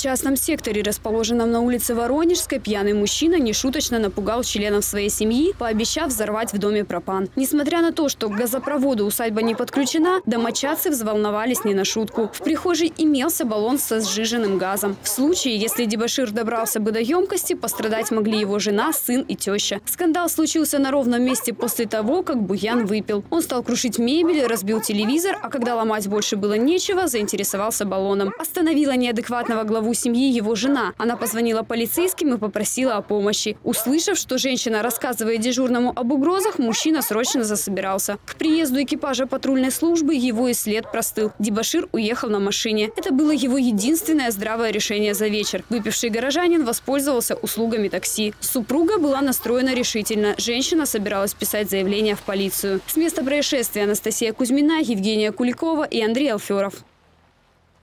частном секторе, расположенном на улице Воронежской, пьяный мужчина нешуточно напугал членов своей семьи, пообещав взорвать в доме пропан. Несмотря на то, что к газопроводу усадьба не подключена, домочадцы взволновались не на шутку. В прихожей имелся баллон со сжиженным газом. В случае, если дебошир добрался бы до емкости, пострадать могли его жена, сын и теща. Скандал случился на ровном месте после того, как Буян выпил. Он стал крушить мебель, разбил телевизор, а когда ломать больше было нечего, заинтересовался баллоном. Остановила неадекватного главу семьи его жена. Она позвонила полицейским и попросила о помощи. Услышав, что женщина рассказывает дежурному об угрозах, мужчина срочно засобирался. К приезду экипажа патрульной службы его и след простыл. Дебошир уехал на машине. Это было его единственное здравое решение за вечер. Выпивший горожанин воспользовался услугами такси. Супруга была настроена решительно. Женщина собиралась писать заявление в полицию. С места происшествия Анастасия Кузьмина, Евгения Куликова и Андрей Алферов.